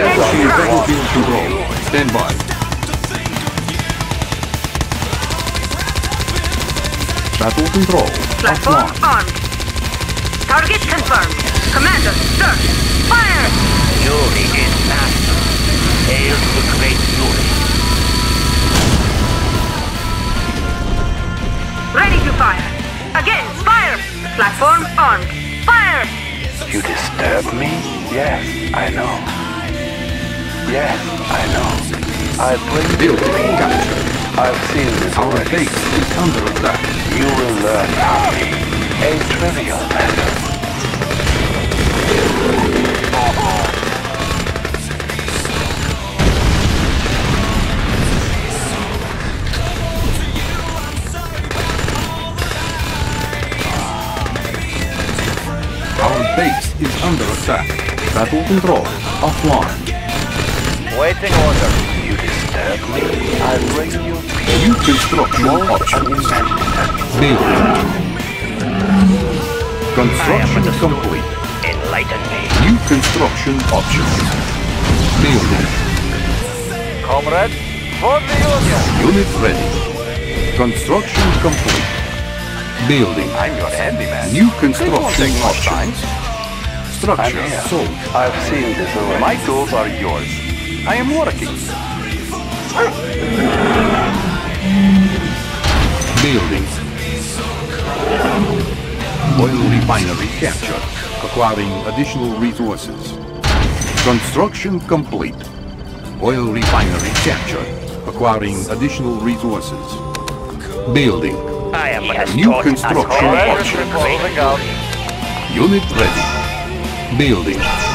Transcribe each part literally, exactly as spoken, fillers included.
Establishing battlefield control. Stand by. Battle control. Platform Offline. armed. Target confirmed. Commander, search. Fire! Yuri is master. Hail to the great Yuri. Ready to fire. Again, fire! Platform armed. Fire! You disturb me? Yes, I know. Yes, I know. I bring you Building peace. captured. I've seen this Our already. base is under attack. You will learn from me. A trivial matter. Our base is under attack. Battle control. Offline. Waiting order. You disturb me. I bring you peace. New construction Most options. unimaginable. Building. I am Construction the complete. Enlighten me. New construction options. Building. Comrade, for the Union. Unit ready. Construction complete. Building. I'm your handyman. New construction options. I'm Structure here. sold. I've seen this already. My tools are yours. I am working. Building. Oil refinery captured. Acquiring additional resources. Construction complete. Oil refinery captured. Acquiring additional resources. Building. I am yes, New construction options. Closing out. Unit ready. Building.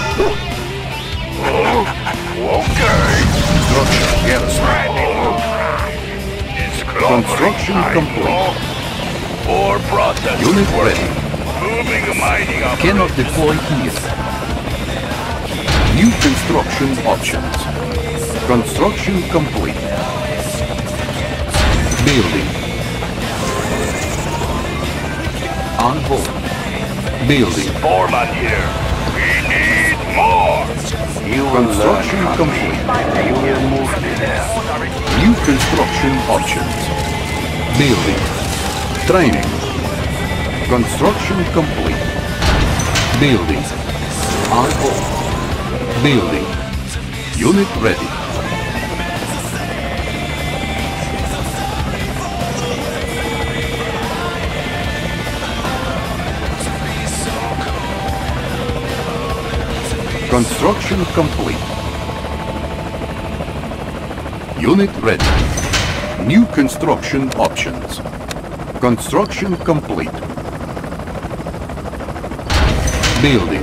Okay. Structure garrison. It's Construction complete. Four process. Unit ready. Moving a mining operation. Cannot deploy here. New construction options. Construction complete. Building. On hold. Building. Foreman here. We need more. You will Construction learn. complete. You will move me there. New construction options. Building. Training. Construction complete. Building. On hold. Building. Unit ready. Construction complete. Unit ready. New construction options. Construction complete. Building.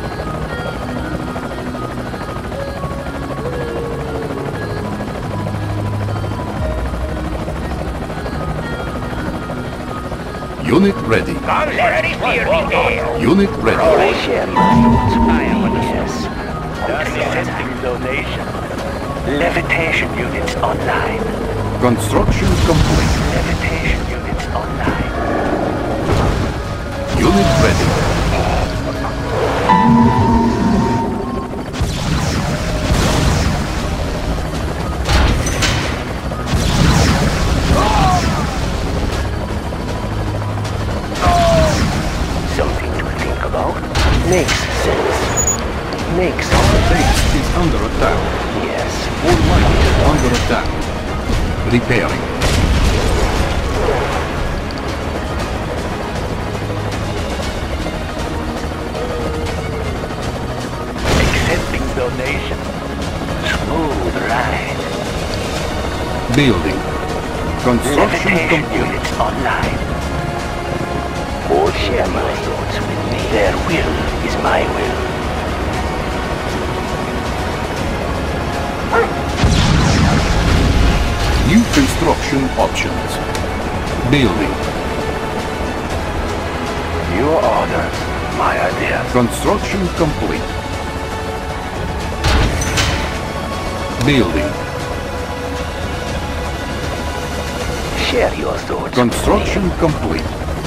Unit ready. Let me fear the air. Unit ready. I am a yes. Accepting donation. Levitation units online. Construction complete. Levitation units online. Unit ready. Something to think about. Makes sense. Makes Our sense. base is under attack. Yes. All might is under attack. Repairing. Accepting donation. Smooth ride. Building. Construction Levitation complete. units online. All share my thoughts with me. Their will is my will. New construction options. Building. Your orders, my idea. Construction complete. Building. Share your thoughts. Construction complete.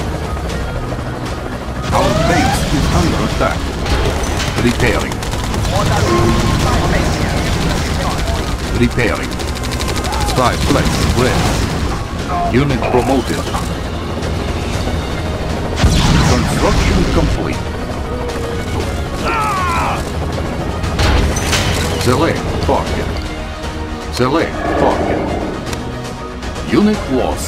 Our base is under attack. Repairing. with me. Repairing. Spy plane ready. Unit promoted. Construction complete. Select target. Select target. Unit lost.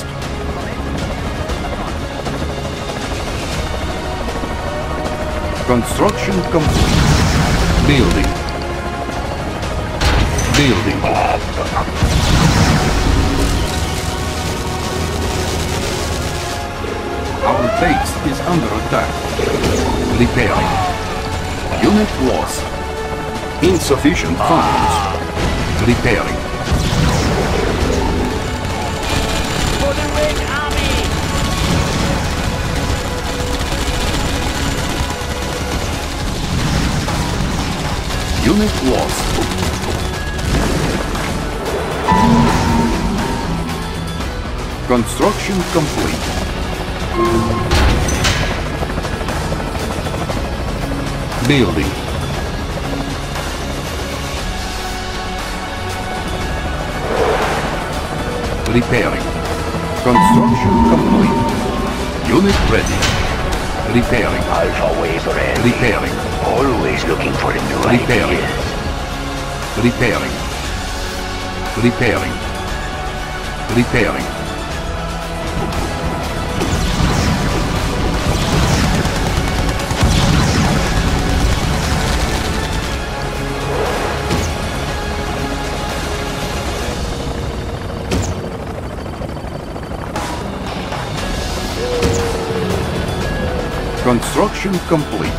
Construction complete. Building. Building. Our base is under attack. Repairing. Unit lost. Insufficient funds. Repairing. For the Red Army! Unit lost. Construction complete. Building. Repairing. Construction complete. Unit ready. Repairing. Alpha Wave ready. Repairing. Always looking for the new Repairing. ideas. Repairing. Repairing. Repairing. Construction complete.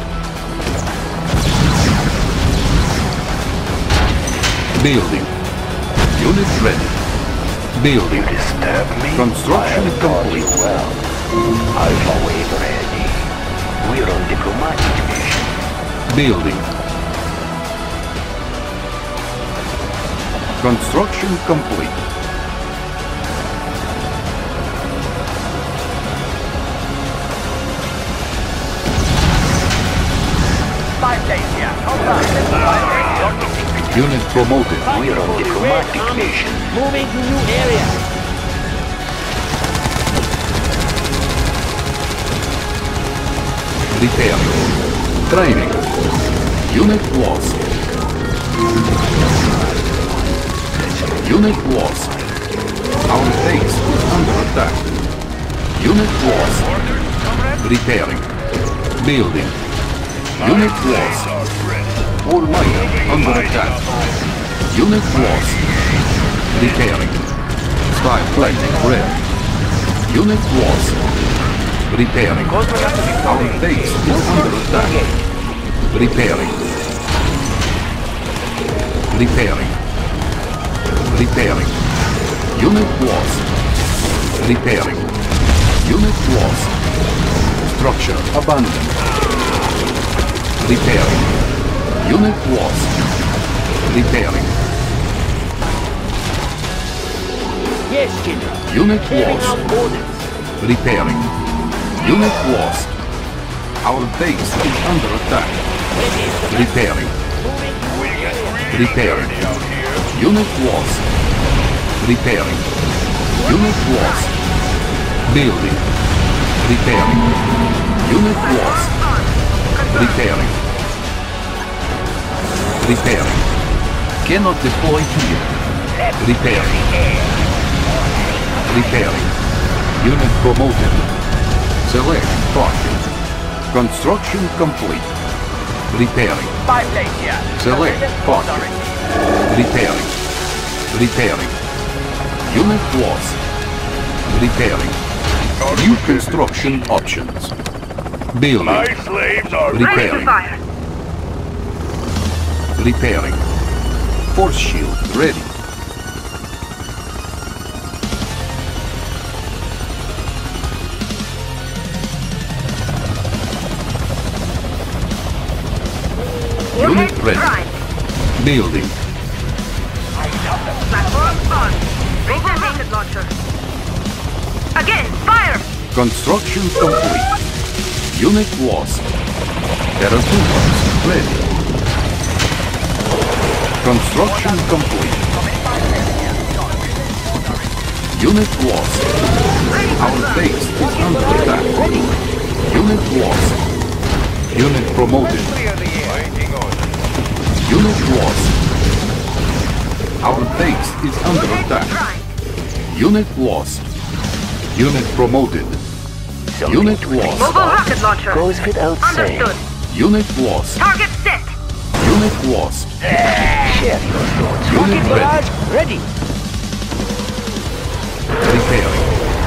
Building. Unit ready. Building. You disturb me? Construction I'll guard you complete. well. Alpha Wave ready. We're on diplomatic mission. Building. Construction complete. Five days here. Hold on. Unit promoted. We're on Red diplomatic Army. mission. Moving to new area. Repairing. Training. Unit lost. Unit lost. Our base is under attack. Unit lost. Repairing. Building. Unit lost. All might under attack. Unit lost. Repairing. Spy plane ready. Unit lost. Repairing. Our base is under attack. Repairing. Repairing. Repairing. Unit lost. Repairing. Unit lost. Structure abandoned. Repairing. Unit lost. Repairing. Yes, General. Unit Carrying lost. out orders. Repairing. Unit lost. Our base is under attack. Ready to Repairing. moving to new area. Repairing. Unit lost. Repairing. Unit lost. Building. Repairing. Unit lost. Repairing. Repairing. Cannot deploy here. Repairing. Repairing. Unit promoted. Select target. Construction complete. Repairing. Five days here. Select target. Repairing. Repairing. Unit lost. Repairing. New construction options. Building. slaves are Ready to Repairing. fire. Repairing. Force shield ready. Unit Warhead ready. prime. Building. Platform on. Bring the rocket launcher. Again, fire! Construction complete. Unit lost. Terraformers ready. Construction complete. Unit lost. Our base is under attack. Unit lost. Unit promoted. Unit lost. Our base is under attack. Unit lost. Unit promoted. Unit lost. Mobile rocket launcher. Goes without saying. Understood. Unit lost. Target set. Unit lost. Share your thoughts. Unit ready. Barrage ready. Repairing.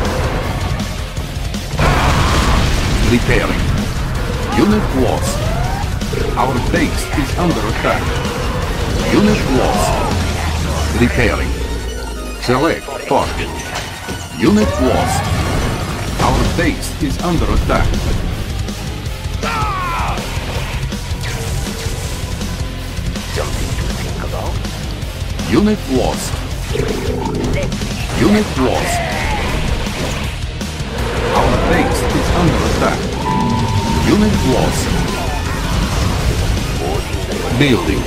Repairing. Unit lost. Our base is under attack. Unit lost. Repairing. Select target. Unit lost. Our base is under attack. Something to think about. Unit lost. Unit lost. Our base is under attack. Unit lost. Building.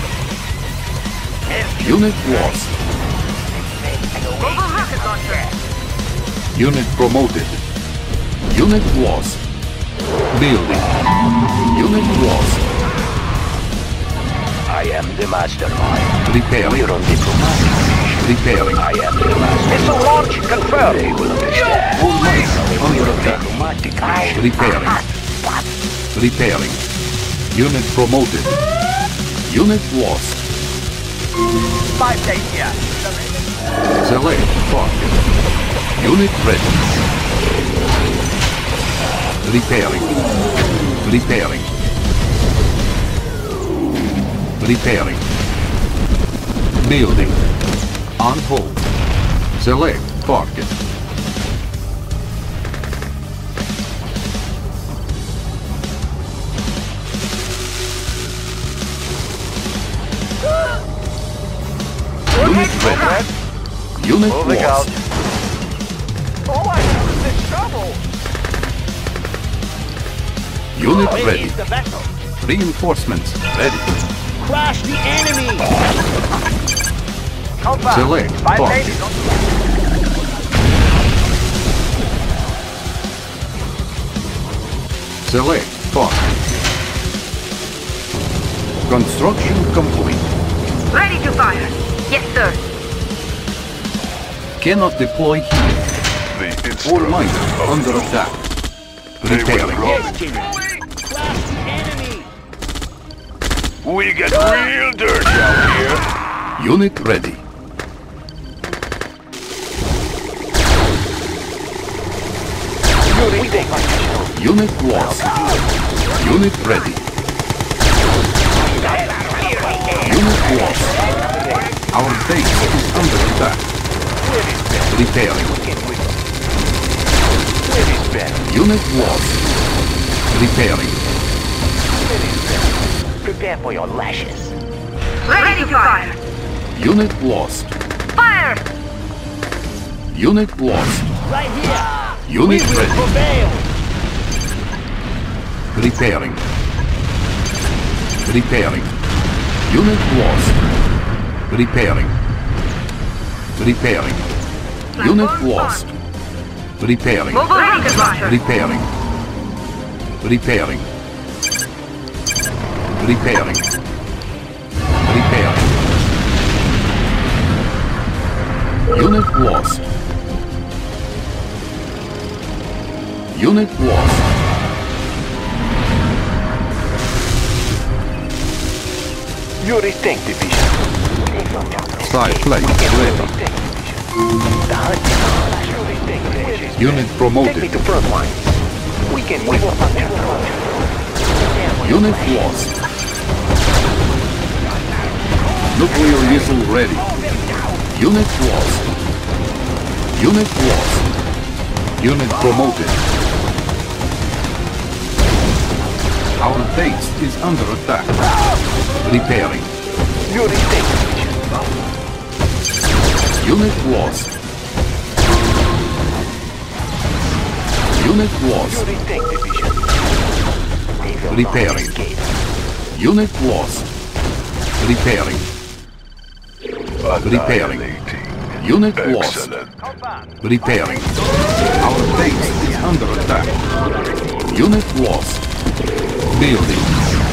Unit lost. Mobile rocket launcher. Unit promoted. Unit lost. Building. Unit lost. I am the mastermind. Repairing. We're on diplomatic. Repairing. I am the mastermind. Missile launch confirmed. They will understand. All might under attack. Diplomatic. Repairing. Repairing. Unit promoted. Unit lost. Five days here. Select target. Unit ready. Repairing. Repairing. Repairing. Building. On hold. Select target. Unit ready. Unit Moving lost. out. Oh, I was in trouble. Unit Where ready. is the vessel? Reinforcements ready. Crash the enemy. Confirm. Select Five target. days on. Select target. Construction complete. Ready to fire. Yes, sir. Cannot deploy here. All might under attack. Repairing. Yes, General. Crash the enemy. We get real dirty out here. Unit ready. Unit lost. Unit ready. Unit lost. Our base is under attack. Repairing. Unit lost. Repairing. Prepare for your lashes. Ready to fire. Unit lost. Fire. Unit lost. Right here. Unit We will ready. prevail. Repairing. Repairing. Unit lost. Repairing. Repairing. Unit lost. Repairing. Mobile rocket launcher. Repairing. Repairing. Repairing. Repairing. Unit lost. Unit lost. Your tank division. Side plate ready. Unit Take me promoted. to front line. We can we will function. Unit lost. Nuclear missile ready. Unit lost. Unit lost. Unit promoted. Our base is under attack. Repairing. Your tank division. Unit lost. Unit lost. Your tank division. They will not Repairing. escape. Unit lost. Repairing. Repairing. Unit lost. Excellent. Repairing. Our base is under attack. Unit lost. Building.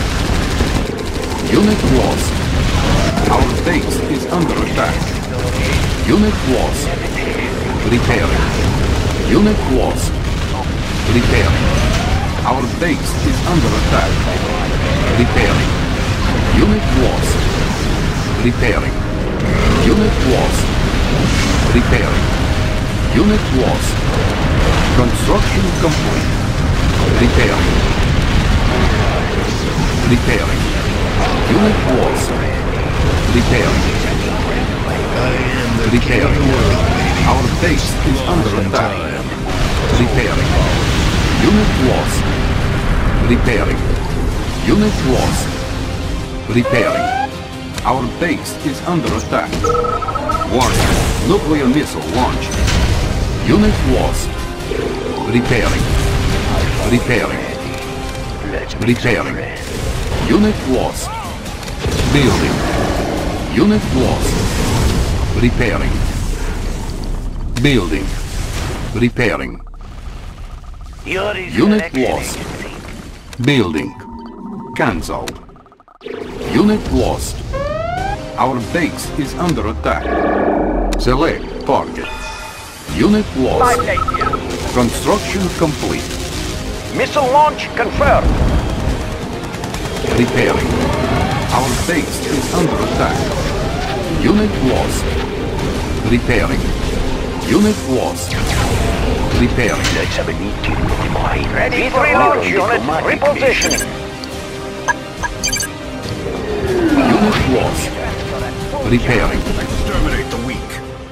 Unit lost. Our base is under attack. Unit lost. Repairing. Unit lost. Repairing. Our base is under attack. Repairing. Unit lost. Repairing. Unit lost. Repairing. Unit lost. Construction complete. Repairing. Repairing. Unit lost. Repairing. Repairing. Our base is under attack. Repairing. Unit lost. Repairing. Unit lost. Repairing. Our base is under attack. Warning. Nuclear missile launched. Unit lost. Repairing. Repairing. Repairing. Unit lost. Building. Unit lost. Repairing. Building. Repairing. Unit lost. Building. Cancelled. Unit lost. Our base is under attack. Select target. Unit lost. Construction complete. Missile launch confirmed. Repairing. Our base is under attack. Unit lost. Repairing. Unit lost. Repairing. Ready for launch unit. Repositioning. Unit lost. Repairing. Exterminate the weak.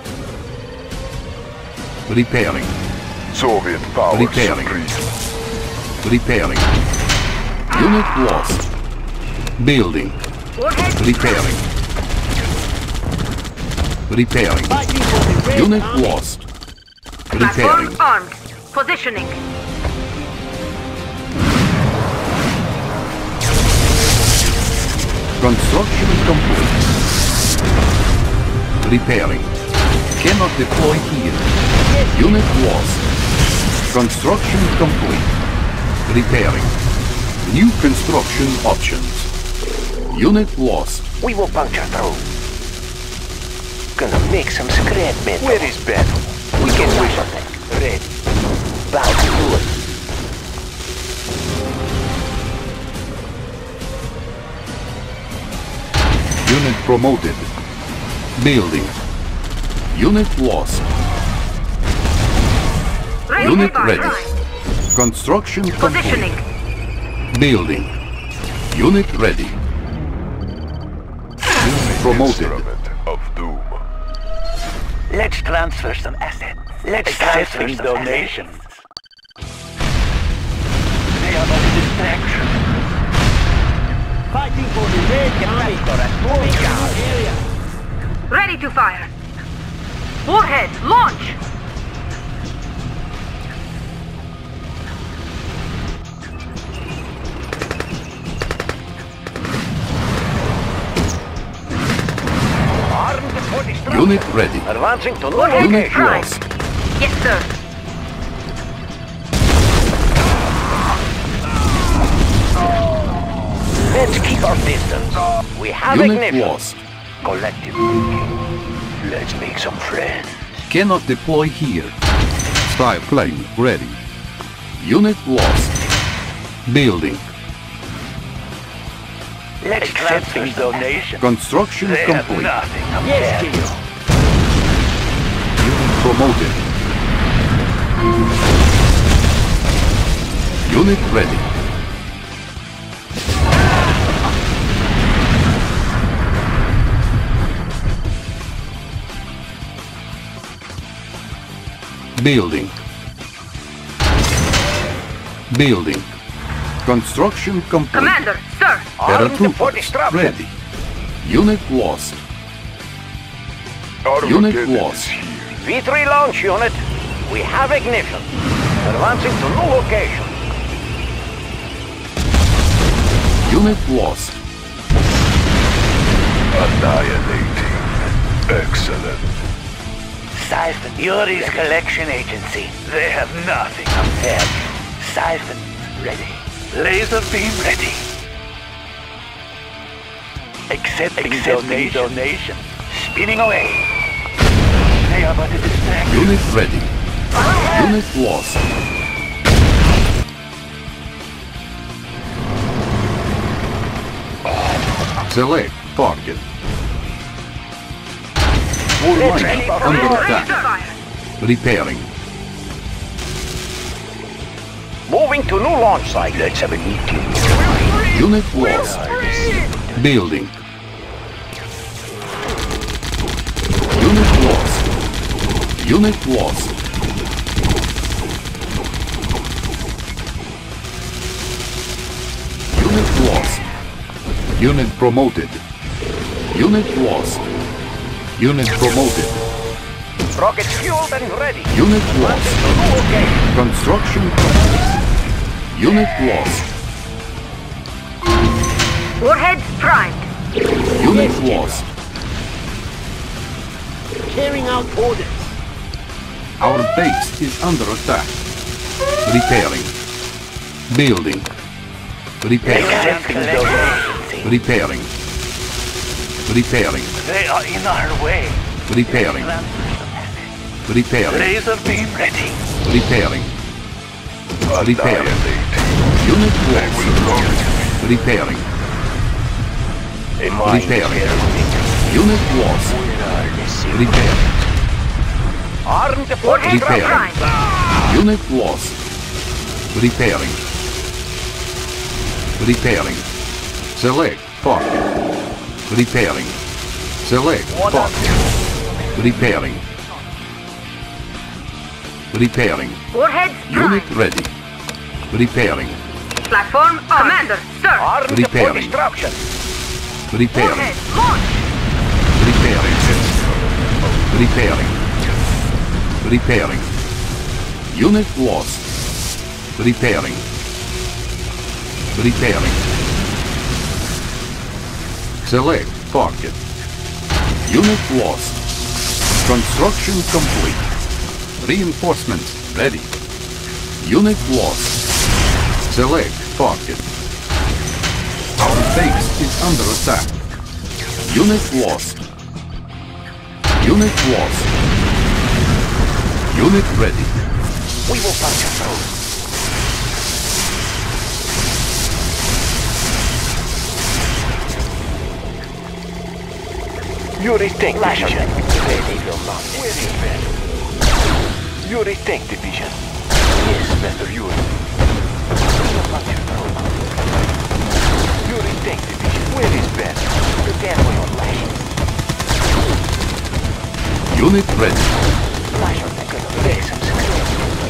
Repairing. Soviet power Repairing. supreme. Repairing. Unit lost. Building. Warhead Repairing. Repairing. Fighting for the Red Unit Army. lost. platform Repairing. armed. Positioning. Construction complete. Repairing. Cannot deploy here. Unit lost. Construction complete. Repairing. New construction options. Unit lost. We will puncture through. Gonna make some scrap metal. Where is battle? We can do something. Ready. Bound to do it. Unit promoted. Building. Unit lost. Ready Unit by ready. prime. Construction Positioning. complete. Building. Unit ready. Unit promoted. Instrument of doom. Let's transfer some assets. Let's transfer some donations. They are a distraction. Fighting for the Red Army for a small area. Ready to fire. Warhead launch. Armed for destruction. Unit ready. Advancing to new Warhead Unit location. prime. lost. Yes, sir. Let's keep our distance. We have Unit ignition. lost. Collective thinking. Let's make some friends. Cannot deploy here. Spy plane ready. Unit lost. Building. Let's transfer donation. Construction They have complete. nothing. Yes, King. Unit promoted. Unit ready. Building. Building. Construction complete. Commander, sir. Armed for Paratroopers destruction. ready. Unit lost. Unit Armageddon lost. is here. V three launch unit. We have ignition. Advancing to new location. Unit lost. Annihilating. Excellent. Siphon. Yuri's collection agency. They have nothing compared. Siphon ready. Laser beam ready. Accepting, Accepting donation. donation. Spinning away. They are but a distraction. Unit ready. Unit lost. Select target. All lines under attack. Repairing. Moving to new launch site. Let's have a meeting. Unit lost. Building. Unit lost. Unit lost. Unit lost. Unit promoted. Unit lost. Unit promoted. Rocket fueled and ready. Unit lost. Okay. Construction complete. Unit lost. Warheads primed. Unit lost. Carrying out orders. Our base is under attack. Repairing. Building. Repairing. Accepting donation. Repairing. Repairing. They are in our way. Repairing. Repairing. Laser beam ready. Repairing. Repairing. Unit lost. Repairing. Repairing. Unit lost. Repairing. Armed Warheads Repairing. primed. Unit lost. Repairing. Repairing. Select target. Repairing. Select target. Repairing. Repairing. Warheads Unit primed. ready. Repairing. Platform on. Commander, sir. Armed for Repairing. destruction. Repairing. Warheads launch. Repairing. Repairing. Repairing. Unit lost. Repairing. Repairing. Select target. Unit lost. Construction complete. Reinforcements ready. Unit lost. Select target. Our base is under attack. Unit lost. Unit lost. Unit ready. We will punch you through. Yuri Tank Division. Ready, Vilma. Where is Ben? Yuri Tank Division. Yes, Master Yuri. We will punch you through. Yuri Tank Division. Where is Ben? Prepare for your flash. Unit ready. Flash on the gun. Make some success.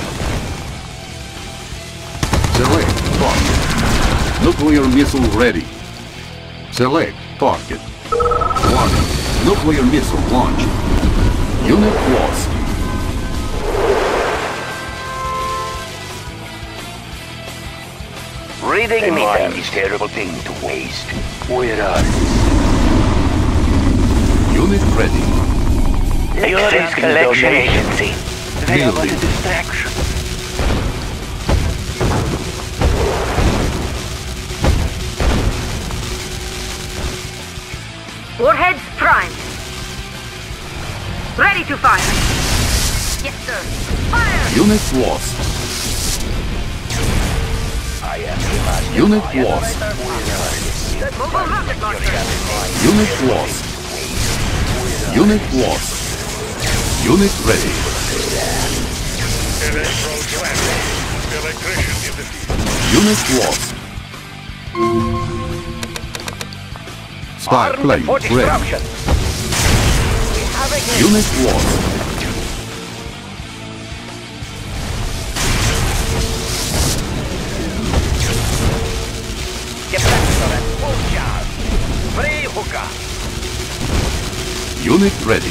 Select target. Nuclear missile ready. Select target. One. Nuclear missile launched. Unit lost. Reading meters. This terrible thing to waste. Where are Unit ready. Yuri's collection agency. They are but a Building. distraction. Warheads primed. Ready to fire. Yes, sir. Fire! Unit lost. I am the Unit lost. Mobile rocket launcher. Unit lost. Unit lost. Unit ready. Unit lost. Spy plane for ready. destruction. We have a hit. Unit lost. Get back to that full charge. Free hooker. Unit ready.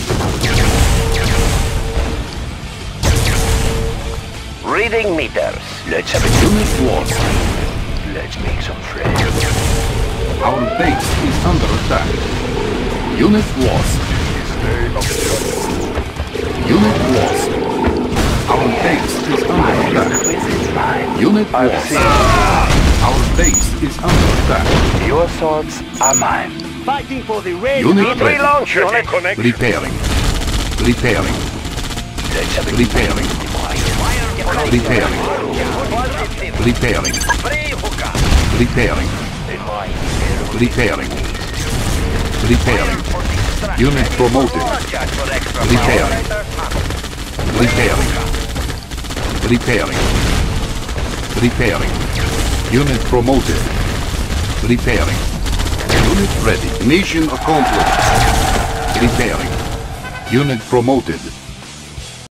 Reading meters. Let's have a Unit lost. Let's make some friends. Our base is under attack. Unit lost. Unit lost. Our base is under attack. Unit I've lost. seen. Our base is under attack. Your thoughts are mine. Fighting for the red. Unit ready. Launcher connection. Repairing. Repairing. Repairing. Repairing. Repairing. Repairing. Repairing. Repairing. Unit promoted. Repairing. Repairing. Repairing. Repairing. Unit promoted. Repairing. Unit ready. Mission accomplished. Repairing. Unit promoted.